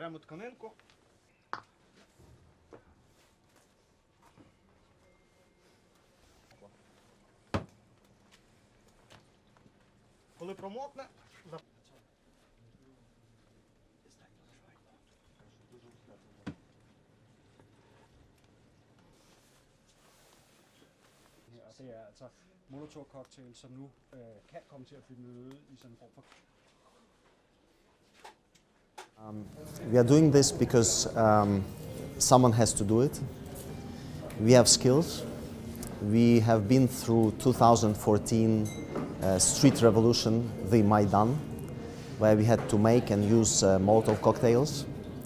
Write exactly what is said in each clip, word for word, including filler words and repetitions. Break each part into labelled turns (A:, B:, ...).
A: Беремо тканинку. Коли промокне,
B: det er altså Molotov cocktail, som nu øh, kan komme til at finde møde i sådan en form for.
C: Um, we are doing this because um, someone has to do it. We have skills. We have been through two thousand fourteen uh, street revolution, the Maidan, where we had to make and use uh, Molotov cocktails.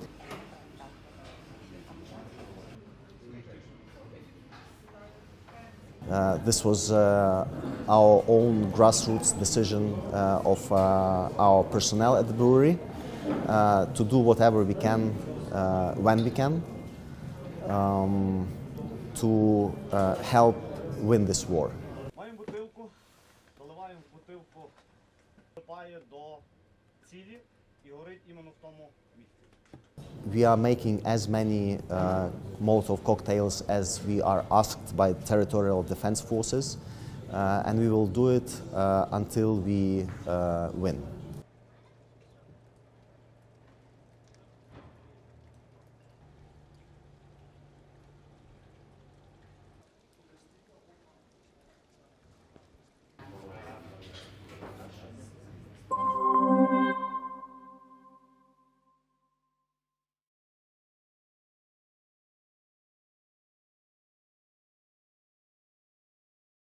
C: Uh, this was uh, our own grassroots decision uh, of uh, our personnel at the brewery uh, to do whatever we can uh, when we can um, to uh, help win this war.
A: Маємо бутилку, доливаємо в бутилку, випає до цілі і горить іменно в тому місці.
C: We are making as many uh, Molotov cocktails as we are asked by territorial defense forces, uh, and we will do it uh, until we uh, win.